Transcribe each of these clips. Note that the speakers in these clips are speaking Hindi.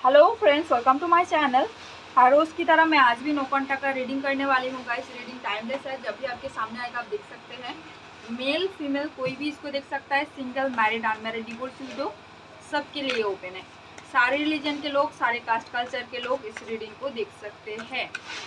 Hello friends, welcome to my channel. हर रोज़ की तरह मैं आज भी नो कॉन्टैक्ट का रीडिंग करने वाली हूँ। गाइस, रीडिंग टाइमलेस है, जब भी आपके सामने आएगा आप देख सकते हैं। मेल फीमेल कोई भी इसको देख सकता है, single, married, unmarried, divorce, widow, सबके लिए ओपन है। सारे रिलीजन के लोग, सारे कास्ट कल्चर के लोग इस रीडिंग को देख सकते हैं।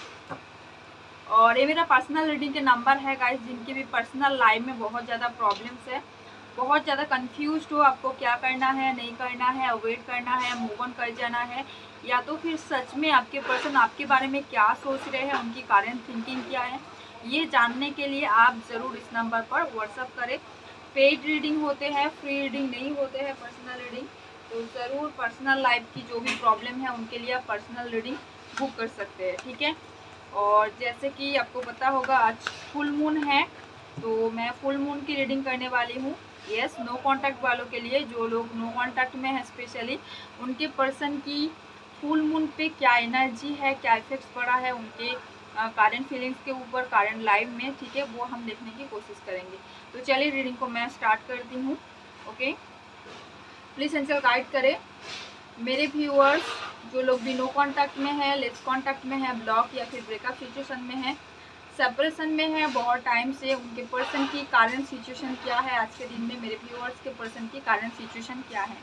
और ये मेरा पर्सनल रीडिंग के नंबर है गाइस, जिनकी भी पर्सनल लाइफ में बहुत ज़्यादा प्रॉब्लम्स है, बहुत ज़्यादा कंफ्यूज्ड हो, आपको क्या करना है, नहीं करना है, अवॉइड करना है, मूव ऑन कर जाना है, या तो फिर सच में आपके पर्सन आपके बारे में क्या सोच रहे हैं, उनकी करंट थिंकिंग क्या है, ये जानने के लिए आप ज़रूर इस नंबर पर व्हाट्सअप करें। पेड रीडिंग होते हैं, फ्री रीडिंग नहीं होते हैं, पर्सनल रीडिंग। तो ज़रूर पर्सनल लाइफ की जो भी प्रॉब्लम है उनके लिए आप पर्सनल रीडिंग बुक कर सकते हैं, ठीक है। और जैसे कि आपको पता होगा आज फुल मून है, तो मैं फुल मून की रीडिंग करने वाली हूँ। यस, नो कांटेक्ट वालों के लिए, जो लोग नो कांटेक्ट में हैं स्पेशली, उनके पर्सन की फुल मून पे क्या एनर्जी है, क्या इफेक्ट्स पड़ा है उनके करंट फीलिंग्स के ऊपर, करंट लाइफ में, ठीक है, वो हम देखने की कोशिश करेंगे। तो चलिए रीडिंग को मैं स्टार्ट करती हूँ। ओके, प्लीज़ एंजल गाइड करें मेरे व्यूअर्स, जो लोग भी नो कांटेक्ट में है, लेस कांटेक्ट में है, ब्लॉक या फिर ब्रेकअप सिचुएशन में है, सेपरेशन में है बहुत टाइम से, उनके पर्सन की करंट सिचुएशन क्या है आज के दिन में, मेरे व्यूअर्स के पर्सन की करंट सिचुएशन क्या है।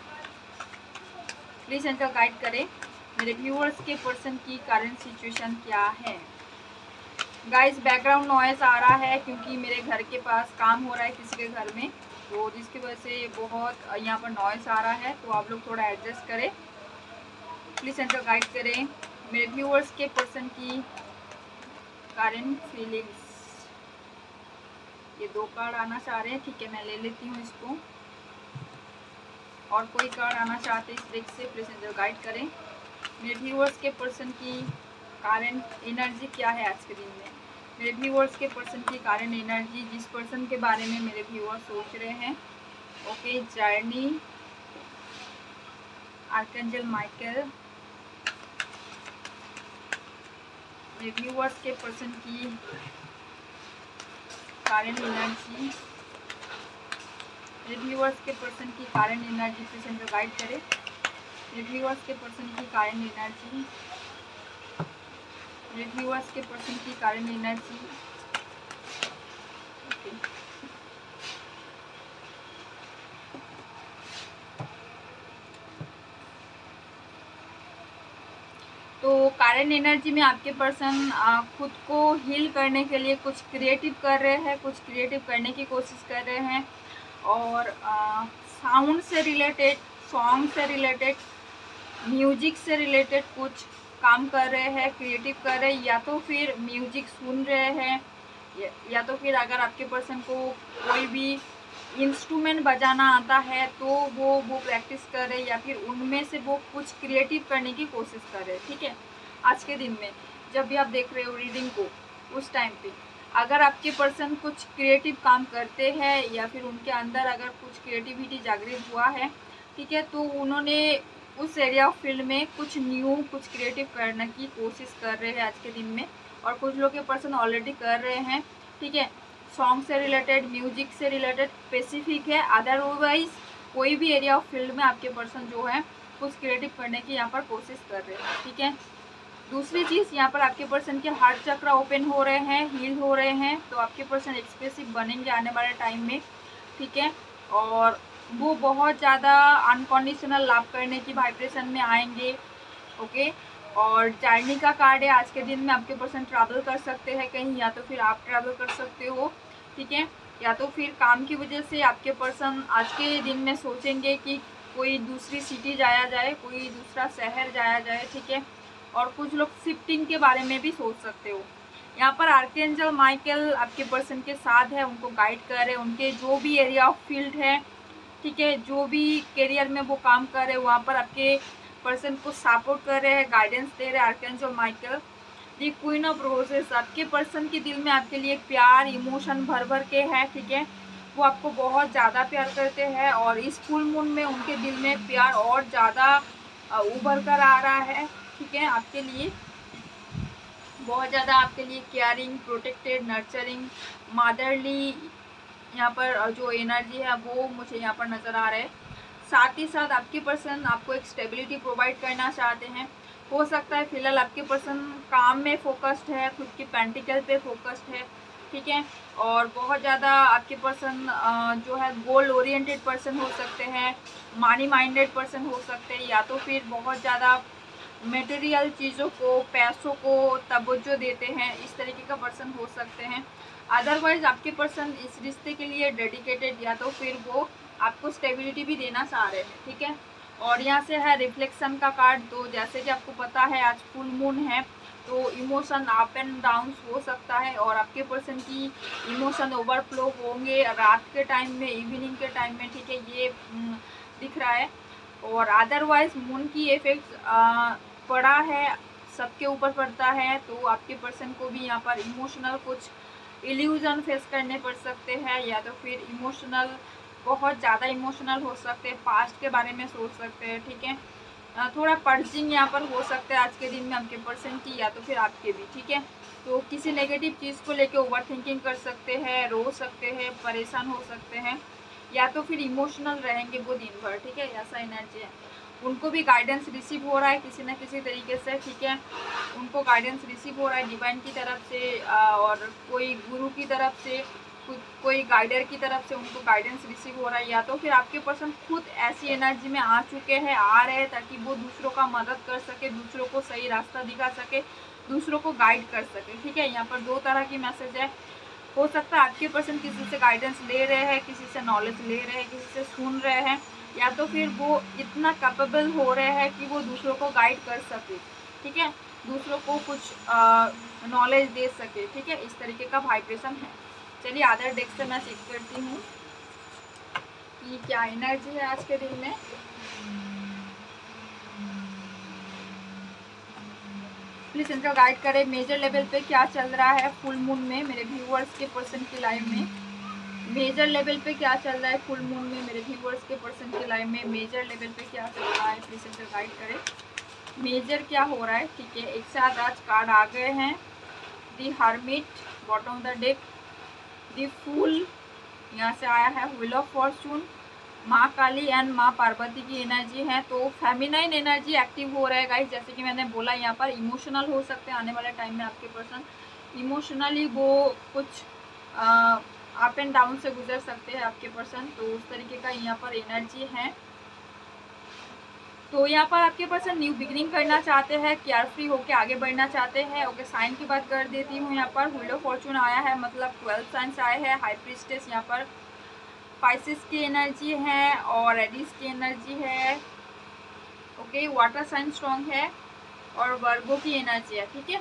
प्लीज एंकर गाइड करें मेरे व्यूअर्स के पर्सन की करंट सिचुएशन क्या है। गाइस, बैकग्राउंड नॉइस आ रहा है क्योंकि मेरे घर के पास काम हो रहा है किसी के घर में, तो जिसकी वजह से बहुत यहाँ पर नॉइस आ रहा है, तो आप लोग थोड़ा एडजस्ट करें। प्लीज एंकर गाइड करें मेरे व्यूअर्स के पर्सन की करंट फीलिंग्स। ये 2 कार्ड आना चाह रहे हैं, ठीक है, मैं ले लेती हूँ इसको। और कोई कार्ड आना चाहते हैं इस डेक से, प्लीज एंजल गाइड करें मेरे व्यूअर्स के पर्सन की करंट एनर्जी क्या है आज के दिन में। मेरे व्यूअर्स के पर्सन की करंट एनर्जी, जिस पर्सन के बारे में मेरे व्यूअर्स सोच रहे हैं। ओके, जर्नी, आर्कएंजल माइकल, मेरे व्यूअर्स के पर्सन की करंट एनर्जी, मेरे व्यूअर्स के पर्सन की current energy, please angel guide करें मेरे व्यूअर्स के पर्सन की करंट एनर्जी, मेरे व्यूअर्स के पर्सन की करंट एनर्जी। तो करंट एनर्जी में आपके पर्सन खुद को हील करने के लिए कुछ क्रिएटिव कर रहे हैं, कुछ क्रिएटिव करने की कोशिश कर रहे हैं, और साउंड से रिलेटेड, सॉन्ग से रिलेटेड, म्यूजिक से रिलेटेड कुछ काम कर रहे हैं, क्रिएटिव कर रहे हैं, या तो फिर म्यूजिक सुन रहे हैं, या तो फिर अगर आपके पर्सन को कोई भी इंस्ट्रूमेंट बजाना आता है तो वो प्रैक्टिस कर रहे हैं, या फिर उनमें से वो कुछ क्रिएटिव करने की कोशिश कर रहे हैं, ठीक है। आज के दिन में जब भी आप देख रहे हो रीडिंग को, उस टाइम पे अगर आपके पर्सन कुछ क्रिएटिव काम करते हैं, या फिर उनके अंदर अगर कुछ क्रिएटिविटी जागृत हुआ है, ठीक है, तो उन्होंने उस एरिया ऑफ फील्ड में कुछ न्यू, कुछ क्रिएटिव करने की कोशिश कर रहे हैं आज के दिन में। और कुछ लोग के पर्सन ऑलरेडी कर रहे हैं, ठीक है। सॉन्ग से रिलेटेड, म्यूजिक से रिलेटेड स्पेसिफिक है, अदरवाइज कोई भी एरिया ऑफ फील्ड में आपके पर्सन जो है कुछ क्रिएटिव करने की यहाँ पर कोशिश कर रहे हैं, ठीक है। दूसरी चीज़, यहाँ पर आपके पर्सन के हार्ट चक्र ओपन हो रहे हैं, हील हो रहे हैं, तो आपके पर्सन एक्सप्रेसिव बनेंगे आने वाले टाइम में, ठीक है। और वो बहुत ज़्यादा अनकंडीशनल लव करने की वाइब्रेशन में आएंगे। ओके, और जर्नी का कार्ड है, आज के दिन में आपके पर्सन ट्रैवल कर सकते हैं कहीं, या तो फिर आप ट्रैवल कर सकते हो, ठीक है, या तो फिर काम की वजह से आपके पर्सन आज के दिन में सोचेंगे कि कोई दूसरी सिटी जाया जाए, कोई दूसरा शहर जाया जाए, ठीक है। और कुछ लोग शिफ्टिंग के बारे में भी सोच सकते हो। यहाँ पर आर्कएंजल माइकल आपके पर्सन के साथ है, उनको गाइड कर रहे हैं, उनके जो भी एरिया ऑफ फील्ड है, ठीक है, जो भी करियर में वो काम कर रहे हैं वहाँ पर आपके पर्सन को सपोर्ट कर रहे हैं, गाइडेंस दे रहे हैं archangel Michael. The queen of roses, आपके पर्सन के दिल में आपके लिए प्यार, इमोशन भर भर के है, ठीक है, वो आपको बहुत ज़्यादा प्यार करते हैं, और इस फुल मून में उनके दिल में प्यार और ज़्यादा उभर कर आ रहा है, ठीक है। आपके लिए बहुत ज़्यादा, आपके लिए केयरिंग, प्रोटेक्टेड, नर्चरिंग, मदरली यहाँ पर जो एनर्जी है वो मुझे यहाँ पर नज़र आ रहा है। साथ ही साथ आपके पर्सन आपको एक स्टेबिलिटी प्रोवाइड करना चाहते हैं। हो सकता है फिलहाल आपके पर्सन काम में फोकस्ड है, खुद की पेंटिकल पे फोकस्ड है, ठीक है। और बहुत ज़्यादा आपके पर्सन जो है गोल ओरिएंटेड पर्सन हो सकते हैं, मनी माइंडेड पर्सन हो सकते हैं, या तो फिर बहुत ज़्यादा मटेरियल चीज़ों को, पैसों को तवज्जो देते हैं, इस तरीके का पर्सन हो सकते हैं। अदरवाइज आपके पर्सन इस रिश्ते के लिए डेडिकेटेड, या तो फिर वो आपको स्टेबिलिटी भी देना चाह रहे हैं, ठीक है। और यहाँ से है रिफ्लेक्शन का कार्ड। तो जैसे कि आपको पता है आज फुल मून है, तो इमोशन अप एंड डाउन हो सकता है और आपके पर्सन की इमोशन ओवरफ्लो होंगे रात के टाइम में, इवनिंग के टाइम में, ठीक है, ये दिख रहा है। और अदरवाइज मून की इफेक्ट पड़ा है, सबके ऊपर पड़ता है, तो आपके पर्सन को भी यहाँ पर इमोशनल कुछ इल्यूजन फेस करने पड़ सकते हैं, या तो फिर इमोशनल बहुत ज़्यादा इमोशनल हो सकते हैं, पास्ट के बारे में सोच सकते हैं, ठीक है। थोड़ा पर्जिंग यहाँ पर हो सकता है आज के दिन में आपके पर्सन की, या तो फिर आपके भी, ठीक है। तो किसी नेगेटिव चीज़ को लेके ओवर थिंकिंग कर सकते हैं, रो सकते हैं, परेशान हो सकते हैं, या तो फिर इमोशनल रहेंगे वो दिन भर, ठीक है, ऐसा एनर्जी है। उनको भी गाइडेंस रिसीव हो रहा है किसी न किसी तरीके से, ठीक है। उनको गाइडेंस रिसीव हो रहा है डिवाइन की तरफ से, और कोई गुरु की तरफ से, कोई गाइडर की तरफ से उनको गाइडेंस रिसीव हो रहा है, या तो फिर आपके पर्सन खुद ऐसी एनर्जी में आ चुके हैं, आ रहे हैं, ताकि वो दूसरों का मदद कर सके, दूसरों को सही रास्ता दिखा सके, दूसरों को गाइड कर सके, ठीक है। यहाँ पर दो तरह की मैसेज है। हो सकता है आपके पर्सन किसी से गाइडेंस ले रहे हैं, किसी से नॉलेज ले रहे हैं, किसी से सुन रहे हैं, या तो फिर वो इतना कैपेबल हो रहे हैं कि वो दूसरों को गाइड कर सके, ठीक है, दूसरों को कुछ नॉलेज दे सके, ठीक है, इस तरीके का वाइब्रेशन है। चलिए अदर डेक से मैं चेक करती हूँ कि क्या एनर्जी है आज के दिन में। प्लीज इनका गाइड करें मेजर लेवल पे क्या चल रहा है फुल मून में मेरे व्यूअर्स के पर्सन की लाइफ में। मेजर लेवल पे क्या चल रहा है फुल मून में मेरे व्यूअर्स के पर्सन की लाइफ में। मेजर लेवल पे क्या चल रहा है, प्लीज इनका गाइड करें मेजर क्या हो रहा है, ठीक है। एक साथ आज कार्ड आ गए हैं, the hermit bottom of the deck, the fool यहाँ से आया है, व्हील ऑफ फॉर्चून, माँ काली एंड माँ पार्वती की एनर्जी है। तो फेमिनाइन एनर्जी एक्टिव हो रहा है गाइस, जैसे कि मैंने बोला यहाँ पर इमोशनल हो सकते हैं आने वाले टाइम में आपके पर्सन, इमोशनली वो कुछ अप एंड डाउन से गुजर सकते हैं आपके पर्सन, तो उस तरीके का यहाँ पर एनर्जी है। तो यहाँ पर आपके पर्सन न्यू बिगिनिंग करना चाहते हैं, केयर फ्री होकर आगे बढ़ना चाहते हैं। ओके, साइन की बात कर देती हूँ। यहाँ पर व्हील ऑफ फॉर्चून आया है, मतलब 12 साइंस आए हैं, हाई प्रीस्टेस यहाँ पर स्पाइसेस की एनर्जी है और एडिस की एनर्जी है। ओके, वाटर साइन स्ट्रॉन्ग है और वर्गो की एनर्जी है, ठीक है।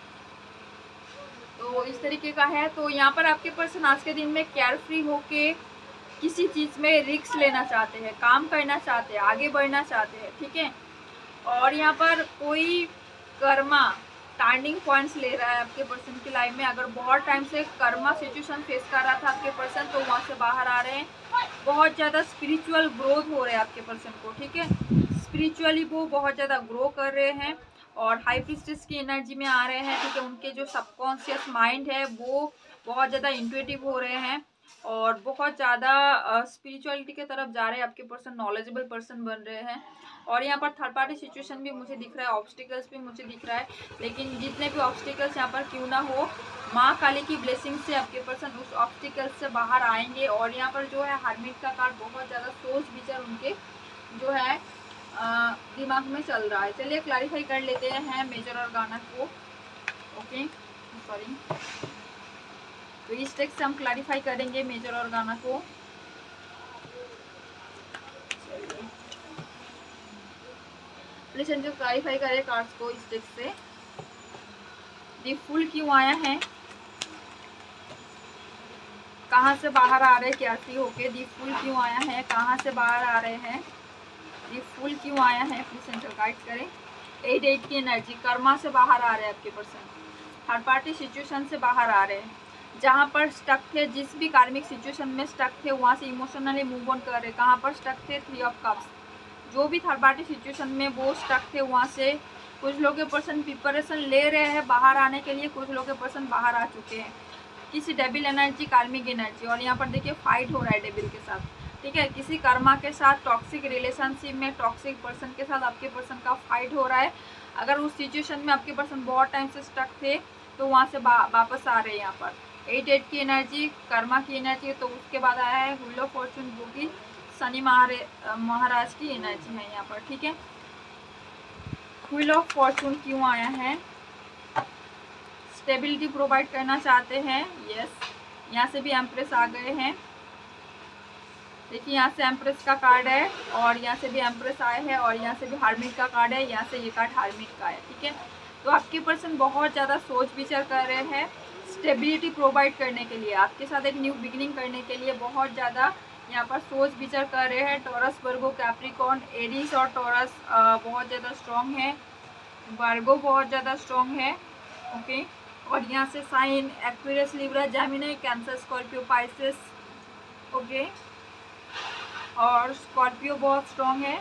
तो इस तरीके का है। तो यहाँ पर आपके पर्सन आज के दिन में केयर फ्री होके किसी चीज़ में रिस्क लेना चाहते हैं, काम करना चाहते हैं, आगे बढ़ना चाहते हैं, ठीक है। और यहाँ पर कोई कर्मा टर्निंग पॉइंट्स ले रहा है आपके पर्सन की लाइफ में। अगर बहुत टाइम से कर्मा सिचुएशन फेस कर रहा था आपके पर्सन, तो वहाँ से बाहर आ रहे हैं। बहुत ज़्यादा स्पिरिचुअल ग्रोथ हो रहा है आपके पर्सन को, ठीक है। स्पिरिचुअली वो बहुत ज़्यादा ग्रो कर रहे हैं और हाई प्रीस्टेस की एनर्जी में आ रहे हैं, ठीक है। उनके जो सबकॉन्शियस माइंड है वो बहुत ज़्यादा इंट्यूटिव हो रहे हैं और बहुत ज़्यादा स्पिरिचुअलिटी की तरफ जा रहे हैं आपके पर्सन, नॉलेजेबल पर्सन बन रहे हैं। और यहाँ पर थर्ड पार्टी सिचुएशन भी मुझे दिख रहा है, ऑब्स्टिकल्स भी मुझे दिख रहा है, लेकिन जितने भी ऑब्स्टिकल्स यहाँ पर क्यों ना हो, माँ काली की ब्लेसिंग से आपके पर्सन उस ऑब्स्टिकल्स से बाहर आएंगे। और यहाँ पर जो है हर्मिट का कार्ड बहुत ज़्यादा सोच विचार उनके जो है दिमाग में चल रहा है। चलिए क्लैरिफाई कर लेते हैं मेजर और गाना को। ओके, सॉरी, तो इस टेक्स्ट से हम क्लैरिफाई करेंगे मेजर और गाना को। प्लीज इनको क्लैरिफाई करें कार्ड्स को इस टेक्स्ट से। दी फुल क्यों आया है, कहाँ से बाहर आ रहे हैं कैसी होके, दी फुल क्यों आया है, कहाँ से बाहर आ रहे हैं, दी फुल क्यों आया है, प्लीज इनको गाइड करें। 8 की एनर्जी, कर्मा से बाहर आ रहे हैं आपके पर्सन, थर्ड पार्टी सिचुएशन से बाहर आ रहे हैं, जहाँ पर स्टक थे, जिस भी कार्मिक सिचुएशन में स्टक थे वहाँ से इमोशनली मूव ऑन कर रहे। कहाँ पर स्टक थे, 3 ऑफ कप्स, जो भी थर्ड पार्टी सिचुएशन में वो स्टक थे वहाँ से कुछ लोग के पर्सन प्रिपरेशन ले रहे हैं बाहर आने के लिए, कुछ लोग के पर्सन बाहर आ चुके हैं। किसी डेबिल एनर्जी, कार्मिक एनर्जी, और यहाँ पर देखिए फाइट हो रहा है डेबिल के साथ, ठीक है। किसी कर्मा के साथ टॉक्सिक रिलेशनशिप में टॉक्सिक पर्सन के साथ आपके पर्सन का फाइट हो रहा है। अगर उस सिचुएशन में आपके पर्सन बहुत टाइम से स्टक थे तो वहाँ से वापस आ रहे हैं। यहाँ पर 8 की एनर्जी कर्मा की एनर्जी, तो उसके बाद आया है व्हील ऑफ फॉर्चून जो कि शनि महाराज की एनर्जी है यहाँ पर। ठीक है, व्हील ऑफ फॉर्चून क्यों आया है? स्टेबिलिटी प्रोवाइड करना चाहते हैं। यस, यहाँ से भी एम्प्रेस आ गए हैं। देखिए यहाँ से एम्प्रेस का कार्ड है और यहाँ से भी एम्प्रेस आए हैं और यहाँ से भी हार्मिट का कार्ड है, यहाँ से ये कार्ड हार्मिट का है। ठीक है, तो आपके पर्सन बहुत ज़्यादा सोच विचार कर रहे हैं स्टेबिलिटी प्रोवाइड करने के लिए, आपके साथ एक न्यू बिगिनिंग करने के लिए बहुत ज़्यादा यहाँ पर सोच विचार कर रहे हैं। टॉरस, वर्गो, कैप्रिकॉर्न, एरीज और टॉरस बहुत ज़्यादा स्ट्रॉन्ग है, वर्गो बहुत ज़्यादा स्ट्रॉन्ग है। ओके, और यहाँ से sign Aquarius, Libra, Gemini, Cancer, Scorpio, Pisces. Okay, और स्कॉर्पियो बहुत स्ट्रॉन्ग है।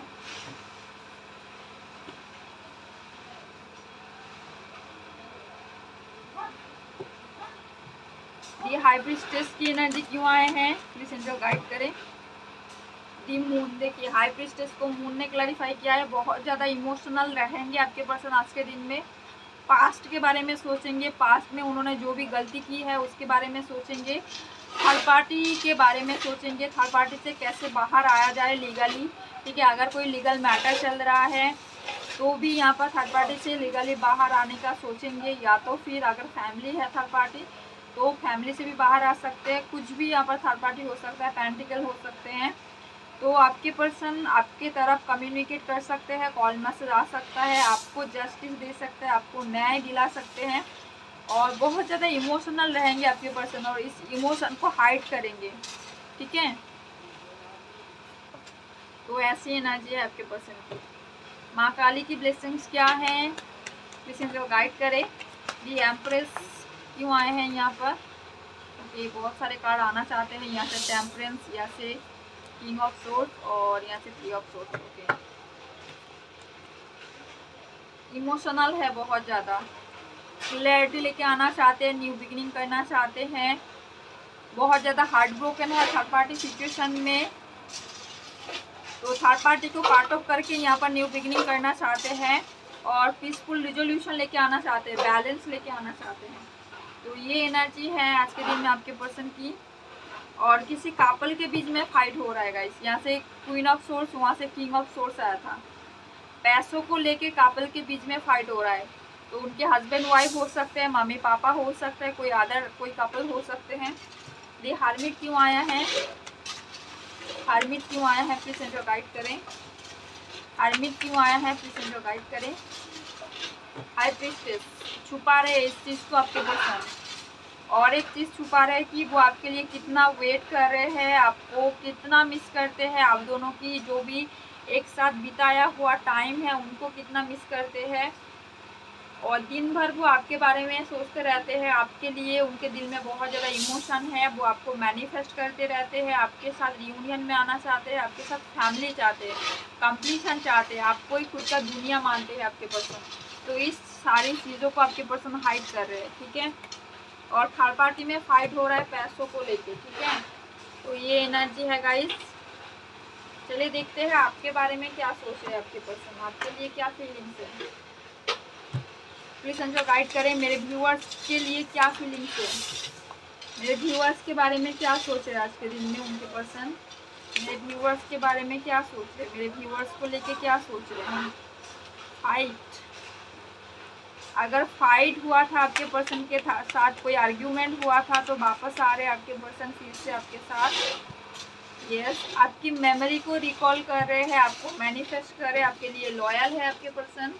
ये हाई प्रीस्टेस की एनर्जी क्यों आए हैं? प्लीज इनको गाइड करें। दी मून, देखिए हाई प्रीस्टेस को मून ने क्लैरिफाई किया है। बहुत ज़्यादा इमोशनल रहेंगे आपके पर्सन आज के दिन में। पास्ट के बारे में सोचेंगे, पास्ट में उन्होंने जो भी गलती की है उसके बारे में सोचेंगे, थर्ड पार्टी के बारे में सोचेंगे, थर्ड पार्टी से कैसे बाहर आया जाए लीगली। ठीक है, अगर कोई लीगल मैटर चल रहा है तो भी यहाँ पर थर्ड पार्टी से लीगली बाहर आने का सोचेंगे, या तो फिर अगर फैमिली है थर्ड पार्टी तो फैमिली से भी बाहर आ सकते हैं। कुछ भी यहाँ पर थर्ड पार्टी हो सकता है, पेंटिकल हो सकते हैं। तो आपके पर्सन आपके तरफ कम्युनिकेट कर सकते हैं, कॉल मैसेज आ सकता है, आपको जस्टिस दे सकते हैं, आपको न्याय दिला सकते हैं, और बहुत ज़्यादा इमोशनल रहेंगे आपके पर्सन और इस इमोशन को हाइड करेंगे। ठीक है, तो ऐसी एनर्जी है आपके पर्सन की। माँ काली की ब्लेसिंग्स क्या हैं? ब्लेसिंग्स को गाइड करें। ये एम्प्रेस क्यों आए हैं यहाँ पर? ओके, बहुत सारे कार्ड आना चाहते हैं। यहाँ से टेम्परेंस, यहाँ से किंग ऑफ सोर्ड्स और यहाँ से 3 ऑफ सोर्ड्स। ओके, इमोशनल है बहुत ज़्यादा, क्लैरिटी लेके आना चाहते हैं, न्यू बिगिनिंग करना चाहते हैं, बहुत ज़्यादा हार्ट ब्रोकन है थर्ड पार्टी सिचुएशन में, तो थर्ड पार्टी को पार्ट ऑफ करके यहाँ पर न्यू बिगिनिंग करना चाहते हैं और पीसफुल रिजोल्यूशन लेके आना चाहते हैं, बैलेंस लेके आना चाहते हैं। तो ये एनर्जी है आज के दिन में आपके पर्सन की। और किसी कपल के बीच में फाइट हो रहा है गाइस। यहाँ से क्वीन ऑफ सोर्स, वहाँ से किंग ऑफ सोर्स आया था। पैसों को लेके कपल के बीच में फाइट हो रहा है, तो उनके हस्बैंड वाइफ हो सकते हैं, मम्मी पापा हो सकते हैं, कोई कपल हो सकते हैं। ये हार्मिट क्यों आया है? हार्मिट क्यों आया है? प्लीज इनको गाइड करें। हार्मिट क्यों आया है? प्लीज इनको गाइड करें। हाई प्रीस्टेस छुपा रहे इस चीज़ को आपके पर्सन, और एक चीज़ छुपा रहे कि वो आपके लिए कितना वेट कर रहे हैं, आपको कितना मिस करते हैं, आप दोनों की जो भी एक साथ बिताया हुआ टाइम है उनको कितना मिस करते हैं, और दिन भर वो आपके बारे में सोचते रहते हैं। आपके लिए उनके दिल में बहुत ज़्यादा इमोशन है, वो आपको मैनिफेस्ट करते रहते हैं, आपके साथ रियूनियन में आना चाहते हैं, आपके साथ फैमिली चाहते हैं, कंप्लीशन चाहते हैं, आपको ही खुद का दुनिया मानते हैं आपके पर्सन। तो इस सारी चीज़ों को आपके पर्सन हाइड कर रहे हैं। ठीक है, और थर्ड पार्टी में फाइट हो रहा है पैसों को लेके। ठीक है, तो ये एनर्जी है गाइस। चलिए देखते हैं आपके बारे में क्या सोच रहे हैं आपके पर्सन, आपके लिए क्या फीलिंग्स है। प्लीज हमको गाइड करें। मेरे व्यूअर्स के लिए क्या फीलिंग्स है, मेरे व्यूअर्स के बारे में क्या सोच रहे हैं आज के दिन में उनके पर्सन, मेरे व्यूअर्स के बारे में क्या सोच रहे हैं, मेरे व्यूअर्स को लेके क्या सोच रहे हैं। फाइट, अगर फाइट हुआ था आपके पर्सन के साथ, कोई आर्ग्यूमेंट हुआ था, तो वापस आ रहे हैं आपके पर्सन फिर से आपके साथ। यस, आपकी मेमोरी को रिकॉल कर रहे हैं, आपको मैनिफेस्ट कर रहे हैं, आपके लिए लॉयल है आपके पर्सन।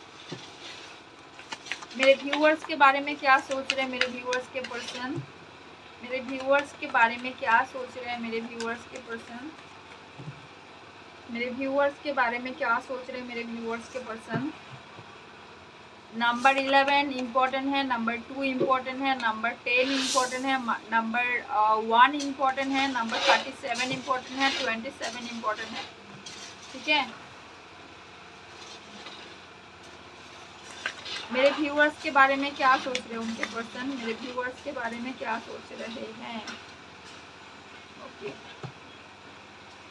मेरे व्यूअर्स के बारे में क्या सोच रहे हैं मेरे व्यूअर्स के पर्सन, मेरे व्यूअर्स के बारे में क्या सोच रहे हैं मेरे व्यूअर्स के पर्सन, मेरे व्यूअर्स के बारे में क्या सोच रहे हैं मेरे व्यूअर्स के पर्सन। नंबर 11 इम्पोर्टेंट है, नंबर 2 इम्पोर्टेंट है, नंबर 10 इम्पोर्टेंट है, नंबर 1 इम्पोर्टेंट है, नंबर 37 इम्पोर्टेंट है, 27 इम्पोर्टेंट है। ठीक है, मेरे व्यूअर्स के बारे में क्या सोच रहे हैं उनके पर्सन, मेरे व्यूअर्स के बारे में क्या सोच रहे हैं। ओके,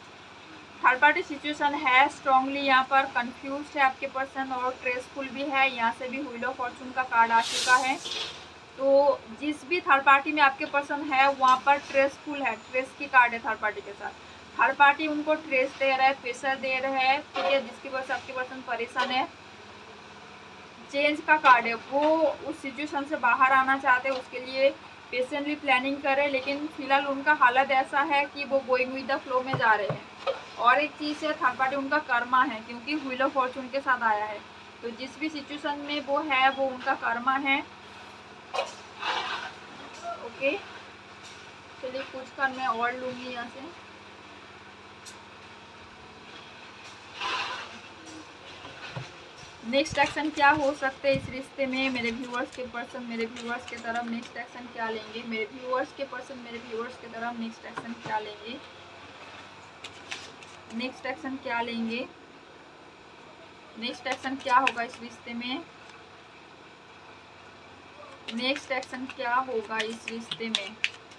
थर्ड पार्टी सिचुएशन है, स्ट्रांगली यहाँ पर कंफ्यूज है आपके पर्सन और स्ट्रेसफुल भी है। यहाँ से भी व्हील ऑफ फॉर्चून का कार्ड आ चुका है। तो जिस भी थर्ड पार्टी में आपके पर्सन है वहाँ पर स्ट्रेसफुल है, स्ट्रेस की कार्ड है थर्ड पार्टी के साथ। थर्ड पार्टी उनको स्ट्रेस दे रहा है, प्रेशर दे रहा है, ठीक है, जिसकी वजह से आपके पर्सन परेशान है। चेंज का कार्ड है, वो उस सिचुएशन से बाहर आना चाहते हैं, उसके लिए पेशेंटली प्लानिंग करें, लेकिन फिलहाल उनका हालत ऐसा है कि वो गोइंग विद द फ्लो में जा रहे हैं। और एक चीज़ है, थर्ड पार्टी उनका कर्मा है, क्योंकि व्हील ऑफ फॉर्चून के साथ आया है। तो जिस भी सिचुएशन में वो है वो उनका कर्मा है। ओके, चलिए कुछ कार्ड मैं और लूँगी यहाँ से। नेक्स्ट एक्शन क्या हो सकते हैं इस रिश्ते में, मेरे व्यूअर्स के पर्सन मेरे व्यूअर्स के तरफ नेक्स्ट एक्शन क्या लेंगे, मेरे व्यूअर्स के पर्सन मेरे व्यूअर्स के तरफ नेक्स्ट एक्शन क्या लेंगे, नेक्स्ट एक्शन क्या लेंगे, नेक्स्ट एक्शन क्या होगा इस रिश्ते में, नेक्स्ट एक्शन क्या होगा इस रिश्ते में।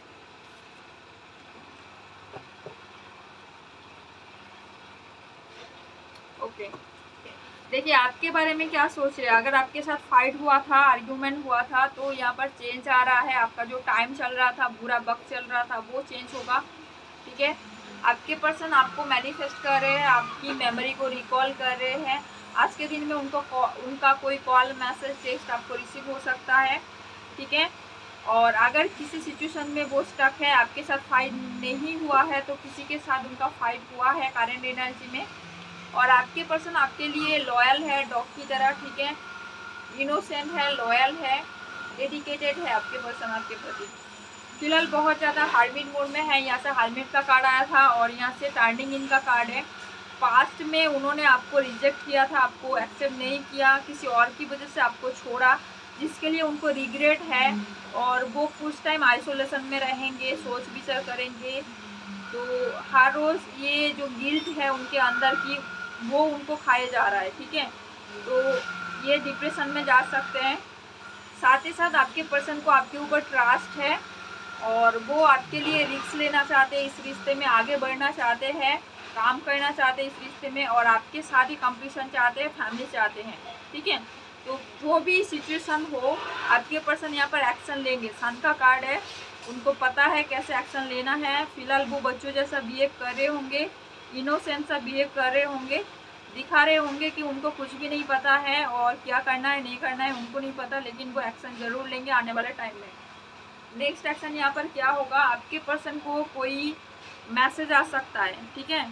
ओके, देखिए आपके बारे में क्या सोच रहे हैं। अगर आपके साथ फाइट हुआ था, आर्ग्यूमेंट हुआ था, तो यहाँ पर चेंज आ रहा है। आपका जो टाइम चल रहा था, बुरा वक्त चल रहा था, वो चेंज होगा, ठीक है। आपके पर्सन आपको मैनिफेस्ट कर रहे हैं, आपकी मेमोरी को रिकॉल कर रहे हैं। आज के दिन में उनका कोई कॉल, मैसेज, टेक्स्ट आपको रिसीव हो सकता है, ठीक है। और अगर किसी सिचुएशन में वो स्टक है, आपके साथ फाइट नहीं हुआ है, तो किसी के साथ उनका फाइट हुआ है करंट एनर्जी में। और आपके पर्सन आपके लिए लॉयल है, डॉग की तरह, ठीक है, इनोसेंट है, लॉयल है, डेडिकेटेड है आपके पर्सन आपके प्रति। फिलहाल बहुत ज़्यादा हार्मिट मोड में है। यहाँ से हार्मिट का कार्ड आया था और यहाँ से टर्निंग इन का कार्ड है। पास्ट में उन्होंने आपको रिजेक्ट किया था, आपको एक्सेप्ट नहीं किया, किसी और की वजह से आपको छोड़ा, जिसके लिए उनको रिग्रेट है। और वो कुछ टाइम आइसोलेशन में रहेंगे, सोच विचार करेंगे। तो हर रोज़ ये जो गिल्ट है उनके अंदर की, वो उनको खाया जा रहा है, ठीक है। तो ये डिप्रेशन में जा सकते हैं। साथ ही साथ आपके पर्सन को आपके ऊपर ट्रस्ट है और वो आपके लिए रिस्क लेना चाहते हैं, इस रिश्ते में आगे बढ़ना चाहते हैं, काम करना चाहते हैं इस रिश्ते में, और आपके साथ ही कंपटीशन चाहते हैं, फैमिली चाहते हैं, ठीक है। तो जो भी सिचुएशन हो, आपके पर्सन यहाँ पर एक्शन लेंगे। सन का कार्ड है, उनको पता है कैसे एक्शन लेना है। फिलहाल वो बच्चों जैसा बिहेव कर रहे होंगे, इनोसेंट सा बिहेव कर रहे होंगे, दिखा रहे होंगे कि उनको कुछ भी नहीं पता है और क्या करना है नहीं करना है उनको नहीं पता, लेकिन वो एक्शन ज़रूर लेंगे आने वाले टाइम में। नेक्स्ट एक्शन यहाँ पर क्या होगा, आपके पर्सन को कोई मैसेज आ सकता है, ठीक है,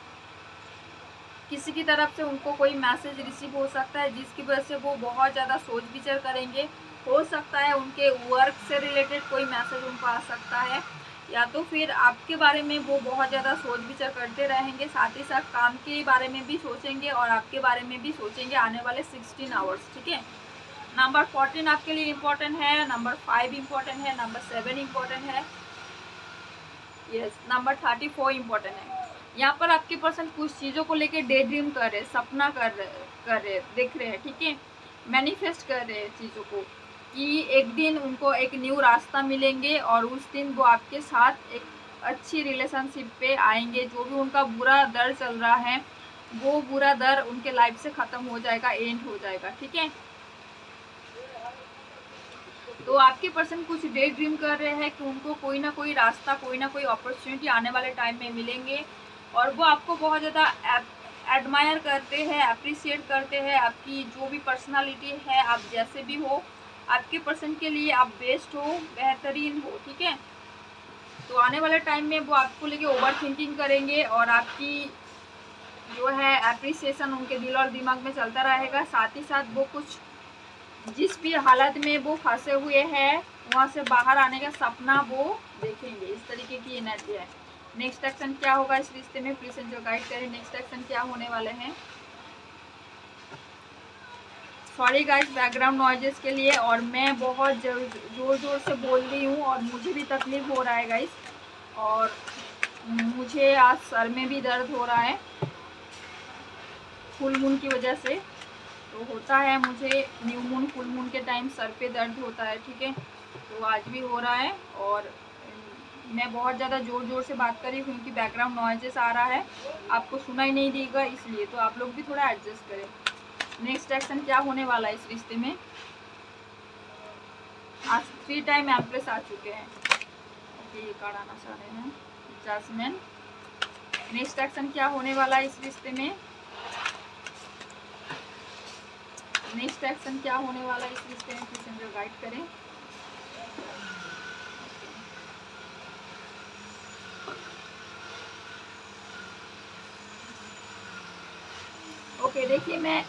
किसी की तरफ से उनको कोई मैसेज रिसीव हो सकता है, जिसकी वजह से वो बहुत ज़्यादा सोच विचार करेंगे। हो सकता है उनके वर्क से रिलेटेड कोई मैसेज उनको आ सकता है, या तो फिर आपके बारे में वो बहुत ज़्यादा सोच विचार करते रहेंगे। साथ ही साथ काम के बारे में भी सोचेंगे और आपके बारे में भी सोचेंगे आने वाले 16 आवर्स, ठीक है। नंबर 14 आपके लिए इम्पोर्टेंट है, नंबर 5 इम्पोर्टेंट है, नंबर 7 इम्पोर्टेंट है, यस, नंबर 34 इम्पोर्टेंट है। यहाँ पर आपके पर्सन कुछ चीज़ों को लेके डे ड्रीम कर रहे, सपना कर रहे, देख रहे हैं, ठीक है, मैनिफेस्ट कर रहे हैं चीज़ों को, कि एक दिन उनको एक न्यू रास्ता मिलेंगे और उस दिन वो आपके साथ एक अच्छी रिलेशनशिप पे आएंगे। जो भी उनका बुरा दर चल रहा है, वो बुरा दर उनके लाइफ से ख़त्म हो जाएगा, एंड हो जाएगा, ठीक है। तो आपके पर्सन कुछ डे ड्रीम कर रहे हैं कि उनको कोई ना कोई रास्ता, कोई ना कोई अपॉर्चुनिटी आने वाले टाइम में मिलेंगे, और वो आपको बहुत ज़्यादा एडमायर करते हैं, अप्रिशिएट करते हैं। आपकी जो भी पर्सनालिटी है, आप जैसे भी हो, आपके पर्सन के लिए आप बेस्ट हो, बेहतरीन हो, ठीक है। तो आने वाले टाइम में वो आपको लेके ओवर थिंकिंग करेंगे और आपकी जो है अप्रिसिएशन उनके दिल और दिमाग में चलता रहेगा। साथ ही साथ वो कुछ जिस भी हालत में वो फंसे हुए हैं वहाँ से बाहर आने का सपना वो देखेंगे। इस तरीके की एनर्जी है। नेक्स्ट एक्शन क्या होगा इस रिश्ते में, प्लीज जो गाइड करें। नेक्स्ट एक्शन क्या होने वाले हैं। सॉरी गाइस बैकग्राउंड नॉइजेस के लिए, और मैं बहुत जोर जोर से बोल रही हूँ और मुझे भी तकलीफ हो रहा है गाइस, और मुझे आज सर में भी दर्द हो रहा है फुल मून की वजह से। तो होता है मुझे न्यू मून, फुल मून के टाइम सर पे दर्द होता है, ठीक है। तो आज भी हो रहा है और मैं बहुत ज़्यादा ज़ोर ज़ोर से बात कर रही हूँ क्योंकि बैकग्राउंड नॉइजेस आ रहा है, आपको सुना ही नहीं देगा, इसलिए तो आप लोग भी थोड़ा एडजस्ट करें। नेक्स्ट एक्शन क्या होने वाला है इस रिश्ते में? आज 3 टाइम एम्प्रेस आ चुके हैं। ओके, ये कार्ड आना चाह रहे हैं जजमेंट। नेक्स्ट एक्शन क्या होने वाला है इस रिश्ते में? नेक्स्ट एक्शन क्या होने वाला है इस रिश्ते में? प्लीज मुझे गाइड करें। ओके, देखिए मैं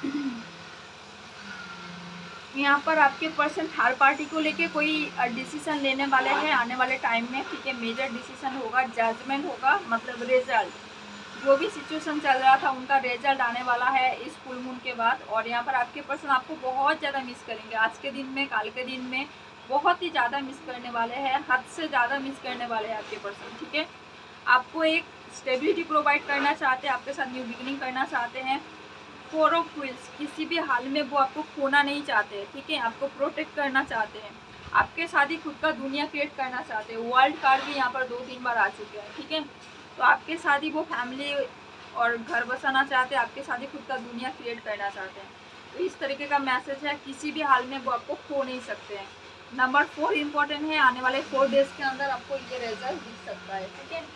यहाँ पर आपके पर्सन थर्ड पार्टी को लेके कोई डिसीजन लेने वाले हैं आने वाले टाइम में, ठीक है। मेजर डिसीजन होगा, जजमेंट होगा, मतलब रिजल्ट। जो भी सिचुएशन चल रहा था उनका रिजल्ट आने वाला है इस फुल मून के बाद। और यहाँ पर आपके पर्सन आपको बहुत ज़्यादा मिस करेंगे, आज के दिन में, काल के दिन में बहुत ही ज़्यादा मिस करने वाले हैं, हद से ज़्यादा मिस करने वाले हैं आपके पर्सन, ठीक है। आपको एक स्टेबिलिटी प्रोवाइड करना चाहते हैं, आपके साथ न्यू बिगिनिंग करना चाहते हैं। 4 ऑफ व्हील्स, किसी भी हाल में वो आपको खोना नहीं चाहते हैं, ठीक है। आपको प्रोटेक्ट करना चाहते हैं, आपके साथ ही खुद का दुनिया क्रिएट करना चाहते हैं। वर्ल्ड कार्ड भी यहाँ पर 2-3 बार आ चुके हैं, ठीक है। तो आपके साथ ही वो फैमिली और घर बसाना चाहते हैं, आपके साथ ही खुद का दुनिया क्रिएट करना चाहते हैं। तो इस तरीके का मैसेज है, किसी भी हाल में वो आपको खो नहीं सकते हैं। नंबर 4 इम्पोर्टेंट है, आने वाले 4 डेज के अंदर आपको ये रिजल्ट दिख सकता है, ठीक है।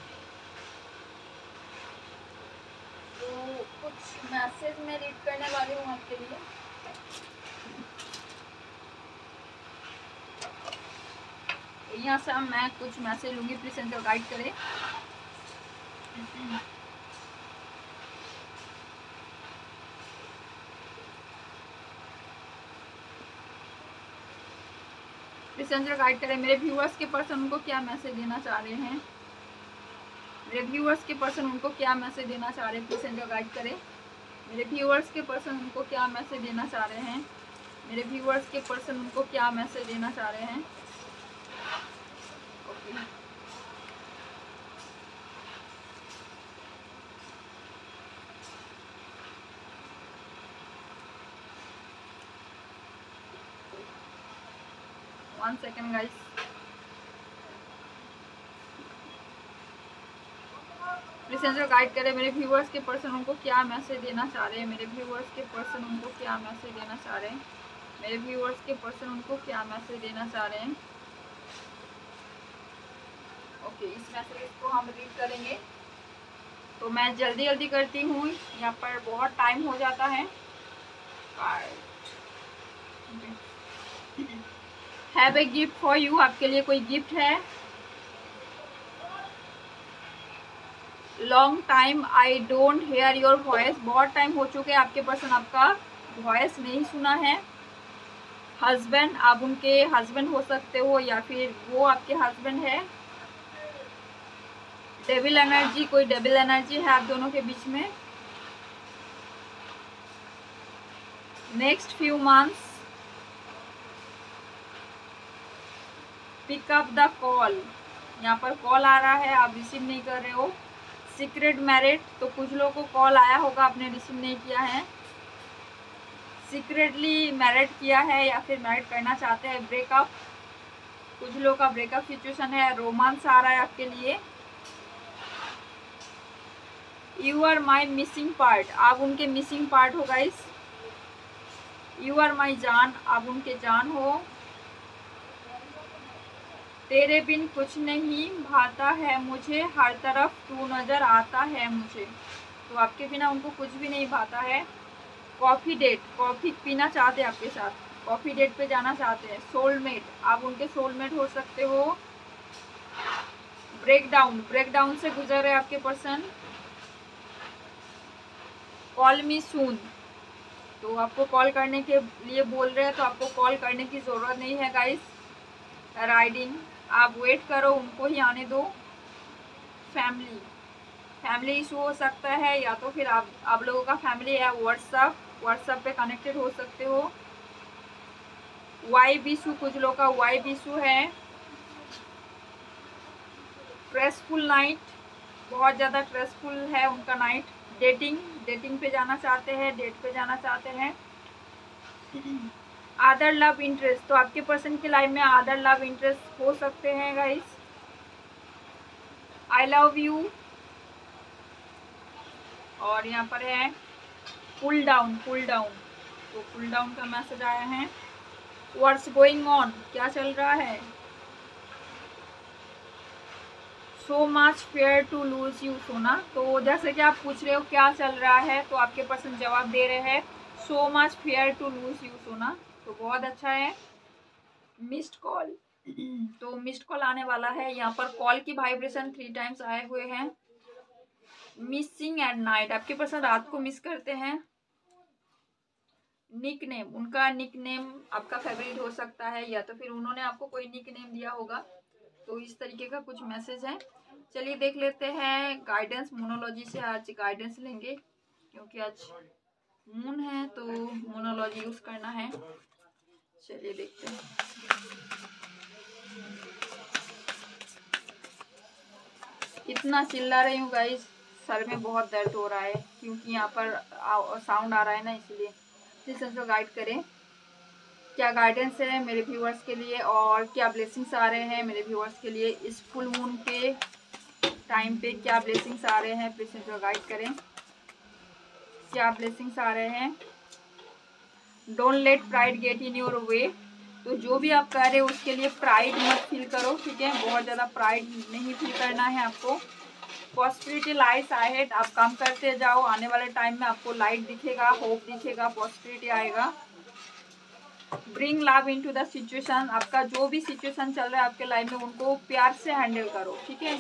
तो कुछ मैसेज मैं रीड करने वाली हूँ आपके लिए। यहाँ से मैं कुछ मैसेज लूँगी, प्लीज एंजल गाइड करें। प्लीज एंजल गाइड करें, मेरे व्यूअर्स के पर्सन उनको क्या मैसेज देना चाह रहे हैं? मेरे व्यूअर्स के पर्सन उनको क्या मैसेज देना चाह रहे हैं? प्लीज एंजल गाइड करें, मेरे व्यूअर्स के पर्सन उनको क्या मैसेज देना चाह रहे हैं? मेरे व्यूअर्स के पर्सन उनको क्या मैसेज देना चाह रहे हैं? Okay, one second guys. Please angel guide करें, मेरे व्यूअर्स के पर्सन उनको क्या मैसेज देना चाह रहे हैं? मेरे व्यूअर्स के पर्सन उनको क्या मैसेज देना चाह रहे हैं? मेरे व्यूअर्स के पर्सन उनको क्या मैसेज देना चाह रहे हैं? ओके, इस मैसेज को हम रीड करेंगे। तो मैं जल्दी जल्दी करती हूँ, यहाँ पर बहुत टाइम हो जाता है। Have a gift for you, आपके लिए कोई गिफ्ट है। Long time I don't hear your voice, बहुत टाइम हो चुके हैं आपके पर्सन आपका वॉइस नहीं सुना है। हस्बैंड, आप उनके हस्बैंड हो सकते हो या फिर वो आपके हस्बैंड है। डेविल एनर्जी, कोई डेविल एनर्जी है आप दोनों के बीच में। Next few months pick up the call, यहाँ पर कॉल आ रहा है, आप रिसीव नहीं कर रहे हो। सीक्रेट मैरिड, तो कुछ लोगों को कॉल आया होगा, आपने रिसीव नहीं किया है। सीक्रेटली मैरिड किया है या फिर मैरिड करना चाहते हैं। ब्रेकअप, कुछ लोगों का ब्रेकअप सिचुएशन है। रोमांस आ रहा है आपके लिए। You are my missing part, आप उनके मिसिंग पार्ट हो गाइस। यू आर माई जान, आप उनके जान हो। तेरे बिन कुछ नहीं भाता है मुझे, हर तरफ तू नज़र आता है मुझे, तो आपके बिना उनको कुछ भी नहीं भाता है। कॉफ़ी डेट, कॉफ़ी पीना चाहते हैं आपके साथ, कॉफ़ी डेट पे जाना चाहते हैं। सोलमेट, आप उनके सोलमेट हो सकते हो। ब्रेकडाउन, ब्रेकडाउन से गुजर रहे आपके पर्सन। कॉल मी सून, तो आपको कॉल करने के लिए बोल रहे हैं, तो आपको कॉल करने की ज़रूरत नहीं है गाइस। राइडिंग, आप वेट करो, उनको ही आने दो। फैमिली, फैमिली इशू हो सकता है, या तो फिर आप लोगों का फैमिली है। व्हाट्सएप पे कनेक्टेड हो सकते हो। वाइब इशू, कुछ लोगों का वाइब इशू है। स्ट्रेसफुल नाइट, बहुत ज़्यादा स्ट्रेसफुल है उनका नाइट। डेटिंग, डेटिंग पे जाना चाहते हैं, डेट पे जाना चाहते हैं। अदर लव इंटरेस्ट, तो आपके पर्सन की लाइफ में अदर लव इंटरेस्ट हो सकते हैं गाइस। आई लव यू, और यहाँ पर है पुल डाउन, पुल डाउन, तो पुल डाउन का मैसेज आया है। व्हाट्स गोइंग ऑन, क्या चल रहा है। So much fair to lose you सोना, तो जैसे कि आप पूछ रहे हो क्या चल रहा है, तो आपके पर्सन जवाब दे रहे हैं so much fair to lose you सोना, तो बहुत अच्छा है। मिस्ड कॉल, तो मिस्ड कॉल आने वाला है। यहाँ पर कॉल की वाइब्रेशन 3 टाइम्स आए हुए हैं। मिसिंग एट नाइट, आपके पर्सन रात को मिस करते हैं। निक नेम, उनका निक नेम आपका फेवरेट हो सकता है, या तो फिर उन्होंने आपको कोई निक नेम दिया होगा, तो इस तरीके का कुछ मैसेज है। चलिए देख लेते हैं गाइडेंस मोनोलॉजी से, आज गाइडेंस लेंगे क्योंकि आज मून है तो मोनोलॉजी यूज करना है। चलिए देखते हैं। इतना चिल्ला रही हूँ गाइस, सर में बहुत दर्द हो रहा है क्योंकि यहाँ पर साउंड आ रहा है ना, इसलिए प्लीज हमको गाइड करें। क्या गाइडेंस है मेरे व्यूअर्स के लिए और क्या ब्लेसिंग्स आ रहे हैं मेरे व्यूअर्स के लिए इस फुल मून के टाइम पे, क्या ब्लेसिंग्स आ रहे हैं, प्लीज हमको गाइड करें। क्या ब्लेसिंग्स आ रहे हैं। Don't let pride get in your way, तो जो भी आप कर रहे हो उसके लिए प्राइड मत फील करो, ठीक है, बहुत ज़्यादा प्राइड नहीं फील करना है आपको। पॉसिबिलिटी लाइट्स अहेड, आप काम करते जाओ, आने वाले टाइम में आपको लाइट दिखेगा, होप दिखेगा, पॉसिबिलिटी आएगा। Bring love into the situation, आपका जो भी सिचुएशन चल रहा है आपके लाइफ में उनको प्यार से हैंडल करो, ठीक है।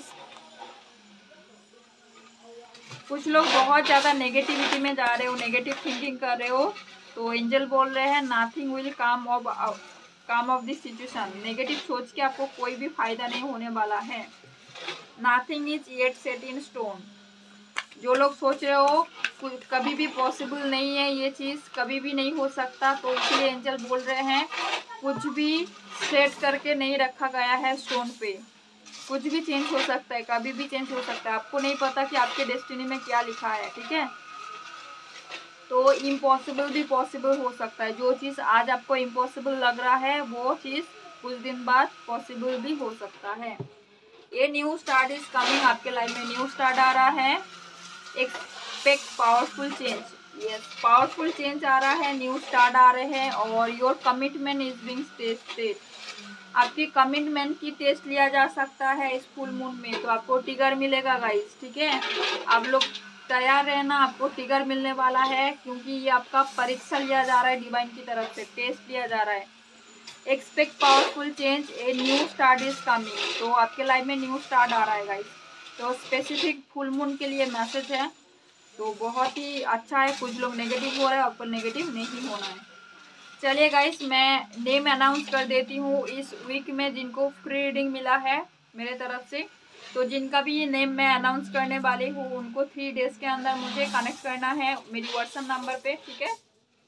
कुछ लोग बहुत ज़्यादा नेगेटिविटी में जा रहे हो, नेगेटिव थिंकिंग कर रहे हो, तो एंजल बोल रहे हैं nothing will come of this situation, negative सोच के आपको कोई भी फायदा नहीं होने वाला है। Nothing is yet set in stone, जो लोग सोच रहे हो कभी भी पॉसिबल नहीं है, ये चीज़ कभी भी नहीं हो सकता, तो इसलिए एंजल बोल रहे हैं कुछ भी सेट करके नहीं रखा गया है स्टोन पे, कुछ भी चेंज हो सकता है, कभी भी चेंज हो सकता है, आपको नहीं पता कि आपके डेस्टिनी में क्या लिखा है, ठीक है। तो इम्पॉसिबल भी पॉसिबल हो सकता है, जो चीज़ आज आपको इम्पॉसिबल लग रहा है वो चीज़ कुछ दिन बाद पॉसिबल भी हो सकता है। ये न्यू स्टार्ट इज कमिंग, आपके लाइफ में न्यू स्टार्ट आ रहा है। Expect powerful change, yes powerful change आ रहा है, न्यू स्टार्ट आ रहे हैं, और your commitment is being tested, आपकी कमिटमेंट की टेस्ट लिया जा सकता है इस फुल मून में, तो आपको टिगर मिलेगा गाइस, ठीक है। आप लोग तैयार रहना, आपको टिगर मिलने वाला है क्योंकि ये आपका परीक्षा लिया जा रहा है डिवाइन की तरफ से, टेस्ट लिया जा रहा है। Expect powerful change, a new start is coming, तो आपके लाइफ में न्यू स्टार्ट आ रहा है गाइस, तो स्पेसिफिक फुल मून के लिए मैसेज है, तो बहुत ही अच्छा है। कुछ लोग नेगेटिव हो रहे हैं, आपको नेगेटिव नहीं होना है। चलिए गाइस, मैं नेम अनाउंस कर देती हूँ इस वीक में जिनको फ्री रीडिंग मिला है मेरे तरफ से, तो जिनका भी ये नेम मैं अनाउंस करने वाली हूँ उनको 3 डेज के अंदर मुझे कनेक्ट करना है मेरी व्हाट्सएप नंबर पे, ठीक है।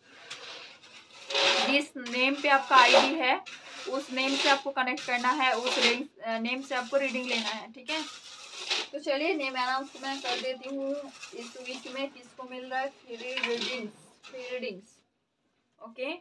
जिस नेम पे आपका आईडी है उस नेम से आपको कनेक्ट करना है, उस नेम से आपको रीडिंग लेना है, ठीक है। तो चलिए नेम अनाउंस मैं कर देती हूँ इस वीक में किसको मिल रहा है free readings, okay.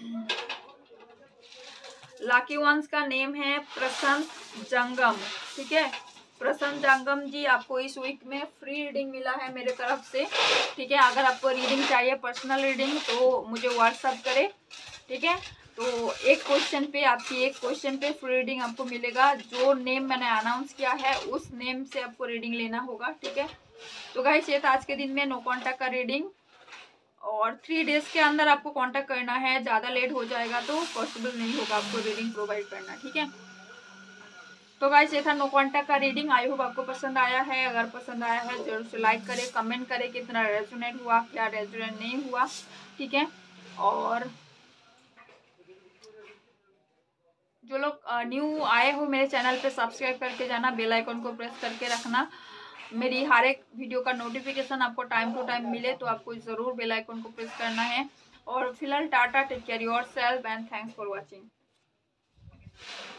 Lucky ones का नेम है प्रशांत जंगम, ठीक है। प्रशांत जंगम जी, आपको इस वीक में फ्री रीडिंग मिला है मेरे तरफ से, ठीक है। अगर आपको रीडिंग चाहिए पर्सनल रीडिंग तो मुझे व्हाट्सअप करें, ठीक है। तो एक क्वेश्चन पे आपकी एक क्वेश्चन पे फ्री रीडिंग आपको मिलेगा, जो नेम मैंने अनाउंस किया है उस नेम से आपको रीडिंग लेना होगा, ठीक है। तो गाइस ये था आज के दिन में नो कॉन्टैक्ट का रीडिंग, और 3 डेज के अंदर आपको कांटेक्ट करना है, ज़्यादा लेट हो जाएगा तो पॉसिबल नहीं होगा आपको रीडिंग प्रोवाइड करना, ठीक है। तो गाइस ये था नो कॉन्टैक्ट का रीडिंग, आई होप आपको पसंद आया है। अगर पसंद आया है जरूर से लाइक करें, कमेंट करें कितना रेजोनेट हुआ, क्या रेजोनेट नहीं हुआ, ठीक है। और जो लोग न्यू आए हो मेरे चैनल पे सब्सक्राइब करके जाना, बेल आइकन को प्रेस करके रखना, मेरी हर एक वीडियो का नोटिफिकेशन आपको टाइम टू टाइम मिले, तो आपको ज़रूर बेल आइकन को प्रेस करना है। और फिलहाल tata, take care yourself and thanks for watching.